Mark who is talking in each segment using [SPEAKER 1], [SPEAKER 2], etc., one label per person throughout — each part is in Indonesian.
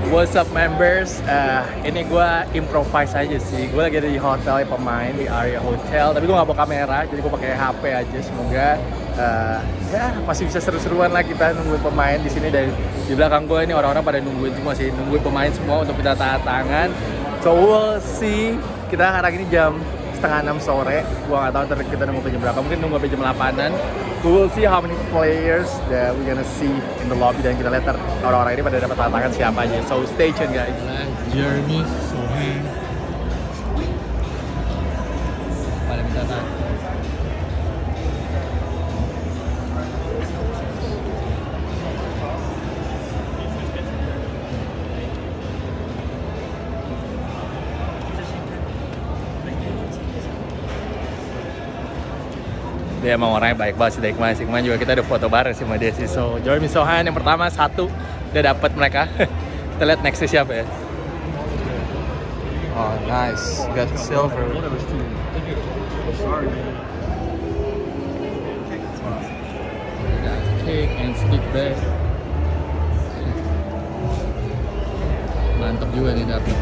[SPEAKER 1] What's up members? Ini gue improvise aja sih. Gue lagi ada di hotel pemain di area hotel. Tapi gue nggak bawa kamera, jadi gue pakai HP aja. Semoga ya masih bisa seru-seruan lah kita nungguin pemain di sini. Dan di belakang gue ini orang-orang pada nungguin semua sih, nungguin pemain semua untuk minta tanda tangan. So we'll see. Kita hari ini jam 5:30 sore. Gue nggak tahu ntar kita nunggu sampai jam berapa. Mungkin nunggu sampai jam 8-an. We will see how many players that we gonna see in the lobby, dan kita lihat orang-orang ini pada dapat tantangan siapa aja. So stay tuned guys.
[SPEAKER 2] Jeremy Sohan pada minta tangan.
[SPEAKER 1] Dia emang orangnya baik banget sih dari kemarin juga kita ada foto bareng sih sama dia sih. So Jeremy Sohan yang pertama satu udah dapat mereka. Kita lihat nextnya siapa ya.
[SPEAKER 2] Oh nice, got silver.
[SPEAKER 1] Cake and stick bag. Mantap juga nih dapet.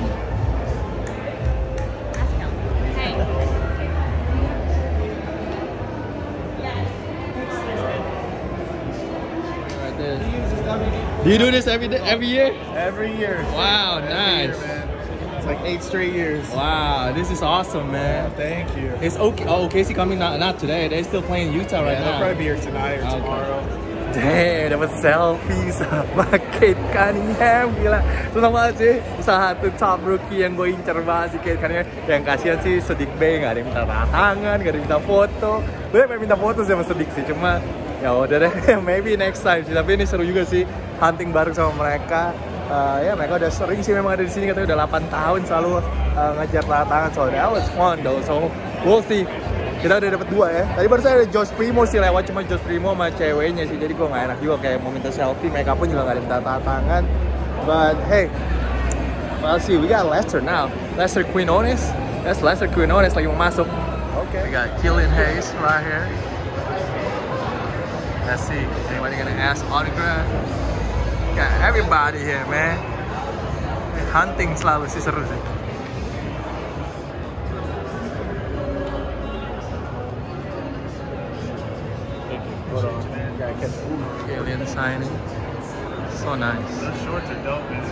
[SPEAKER 1] Do you do this every year?
[SPEAKER 3] Every year.
[SPEAKER 1] Wow,
[SPEAKER 3] Every
[SPEAKER 1] nice.
[SPEAKER 3] year, man. It's like 8 straight years.
[SPEAKER 1] Wow, this is awesome, man.
[SPEAKER 3] Thank you.
[SPEAKER 1] It's okay. Oh, OKC coming not today. They're still playing Utah right
[SPEAKER 3] They'll
[SPEAKER 1] now.
[SPEAKER 3] probably be here tonight or tomorrow.
[SPEAKER 1] Damn, dapat selfie sama Cade Cunningham, gila. Senang banget sih. Salah satu top rookie yang gue incer banget sih Cade Cunningham. Yang kasihan sih Sedik Bey, nggak ada yang minta tanda tangan, nggak ada yang minta foto. Gue pengen minta foto sama Sedik sih, cuma ya udah deh, maybe next time sih. Tapi ini seru juga sih, hunting bareng sama mereka. Ya mereka udah sering sih memang ada di sini, katanya udah 8 tahun selalu ngejar tanda tangan. So that was fun though. So we'll see. Kita udah dapet 2 ya. Tadi baru saya ada Josh Primo sih lewat, cuma Josh Primo sama ceweknya sih. Jadi gue gak enak juga kayak mau minta selfie. Mereka pun juga gak ada minta tanda tangan. But hey, we'll see. We got Lester now. Lester Quinones. That's Lester Quinones lagi mau masuk.
[SPEAKER 3] Okay.
[SPEAKER 1] We got Killian Hayes right here. Let's see. Anybody gonna ask autograph? Got everybody here, man. Hunting selalu sih, seru sih. Alien signing. So nice.
[SPEAKER 3] Those shorts are dope, man.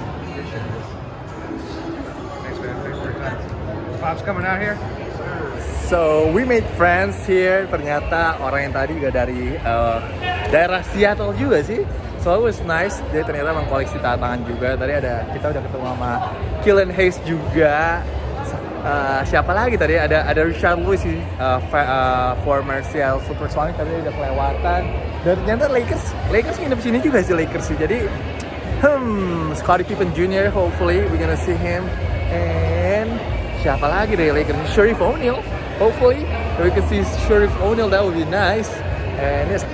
[SPEAKER 3] Thanks, man. Thanks for your time. Pop's coming out here?
[SPEAKER 1] So we made friends here. Ternyata orang yang tadi juga dari daerah Seattle juga sih. So it was nice. Dia ternyata emang koleksi tantangan juga. Tadi kita udah ketemu sama Killian Hayes juga. Siapa lagi tadi? Ada Richard Lewis sih, former Seattle Supersonics, tapi udah kelewatan. Dan ternyata Lakers nginep sini juga sih, Lakers sih. Jadi Scottie Pippen Jr. hopefully we gonna see him. And siapa lagi dari Lakers? Sharif O'Neal. Hopefully we can see Sharif O'Neal. That would be nice. And yes.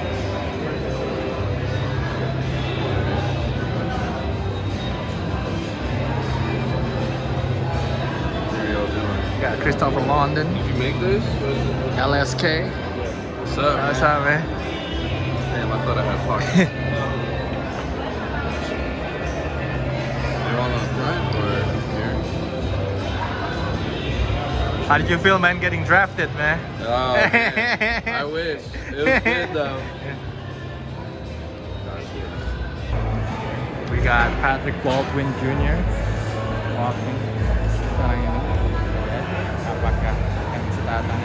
[SPEAKER 1] Got Christopher London.
[SPEAKER 2] Did you make this?
[SPEAKER 1] LSK.
[SPEAKER 2] What's up?
[SPEAKER 1] What's up, man?
[SPEAKER 2] Damn, I thought I had pockets. You're all on front or here?
[SPEAKER 1] How did you feel, man, getting drafted, man?
[SPEAKER 2] Oh, man. I wish. It was good though.
[SPEAKER 1] We got Patrick Baldwin Jr. walking sekarang ini. Apakah akan bisa datang?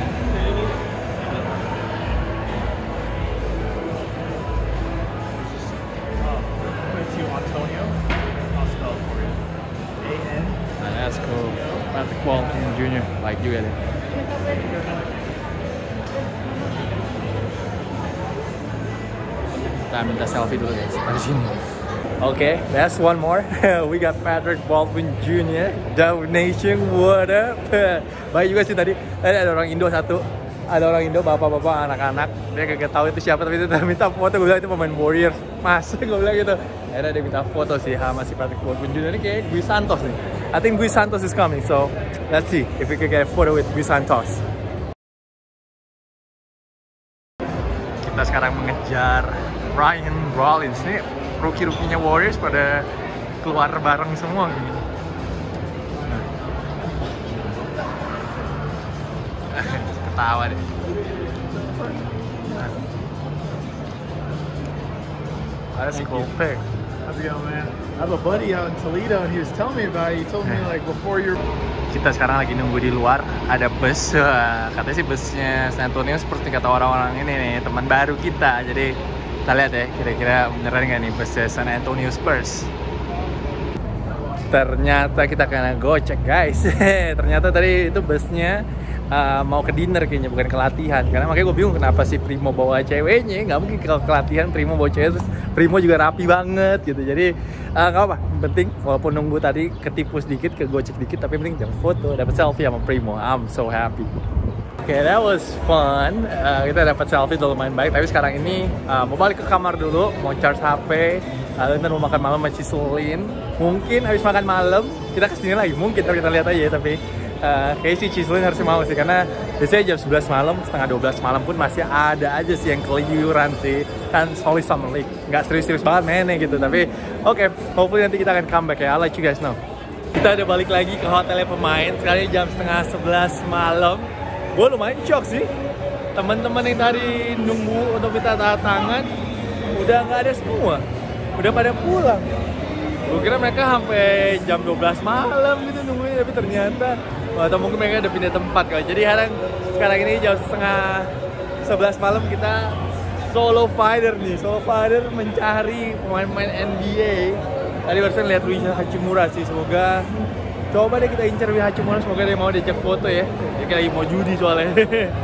[SPEAKER 3] Antonio. I'll spell it for you. A-N.
[SPEAKER 1] That's cool. Patrick Baldwin Jr. Like juga deh. Kita minta selfie dulu guys, dari sini. Okay, that's one more. We got Patrick Baldwin Jr. Dove Nation, what up? Baik juga sih tadi ada orang Indo satu. Ada orang Indo, bapak-bapak, anak-anak. Dia kagak tahu itu siapa, tapi dia minta foto. Gue bilang itu pemain Warriors. Masa gue bilang gitu. Akhirnya dia minta foto sih sama si Patrick Baldwin Jr. Ini kayak Guy Santos nih. I think Guy Santos is coming, so let's see if we can get a photo with Guy Santos. Kita sekarang mengejar Ryan Rollins nih, rookie-rookienya Warriors pada keluar bareng semua gitu. Ketawa deh. That's cool pick.
[SPEAKER 3] How's it going, man? I have a buddy out in Toledo, and he was telling me about it. He told me like before you're.
[SPEAKER 1] Kita sekarang lagi nunggu di luar, ada bus. Katanya sih busnya San Antonio seperti kata orang-orang ini nih, teman baru kita. Jadi kita lihat ya, kira-kira beneran nggak nih busnya San Antonio Spurs. Ternyata kita kena gocek guys. Ternyata tadi itu busnya mau ke dinner kayaknya, bukan ke latihan. Karena makanya gue bingung kenapa si Primo bawa ceweknya. Nggak mungkin ke latihan Primo bawa cewek, terus Primo juga rapi banget gitu. Jadi nggak apa, penting walaupun nunggu tadi ketipu sedikit, kegocek dikit, tapi penting jangan foto, dapat selfie sama Primo. I'm so happy. Oke, that was fun. Kita dapat selfie udah lumayan baik. Tapi sekarang ini mau balik ke kamar dulu, mau charge HP. Lalu ntar mau makan malam sama Cislin. Mungkin habis makan malam kita kesini lagi. Mungkin kita lihat aja. Tapi kayaknya si Cislin harusnya mau sih, karena biasanya jam 11 malam, setengah 12 malam pun masih ada aja sih yang keluyuran sih. Kan Holy Summer League, nggak serius-serius banget mainnya gitu. Tapi oke, hopefully nanti kita akan comeback ya. I'll let you guys know. Kita udah balik lagi ke hotelnya pemain. Sekarang jam setengah 11 malam. Gue lumayan shock sih. Teman-teman yang tadi nunggu untuk minta tanda tangan udah nggak ada semua. Udah pada pulang. Gue kira mereka sampai jam 12 malam gitu nungguin, tapi ternyata atau mungkin mereka udah pindah tempat kali. Jadi sekarang ini jam setengah 11 malam kita solo fighter nih. Solo fighter mencari pemain-pemain NBA. Tadi barusan lihat Rui Hachimura sih. Semoga coba deh kita incer Rui Hachimura, semoga dia mau diajak foto ya. Dia lagi mau judi soalnya.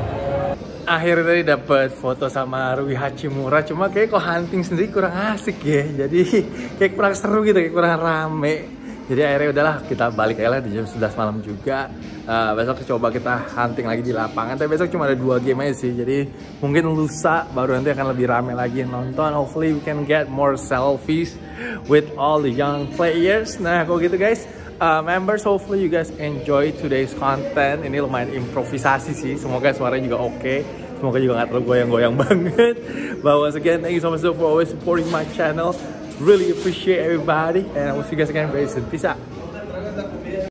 [SPEAKER 1] Akhirnya tadi dapat foto sama Rui Hachimura, cuma kayak kok hunting sendiri kurang asik ya. Jadi kayak kurang seru gitu, kayak kurang rame. Jadi akhirnya udahlah kita balik aja lah di jam 11 malam juga. Besok coba kita hunting lagi di lapangan. Tapi besok cuma ada 2 game aja sih. Jadi mungkin lusa baru nanti akan lebih rame lagi yang nonton. Hopefully we can get more selfies with all the young players. Nah kalau gitu guys, members, hopefully you guys enjoy today's content. Ini lumayan improvisasi sih. Semoga suaranya juga oke. Semoga juga nggak terlalu goyang-goyang banget. But once again, thank you so much for always supporting my channel. Really appreciate everybody, and I will see you guys again very soon. Peace out.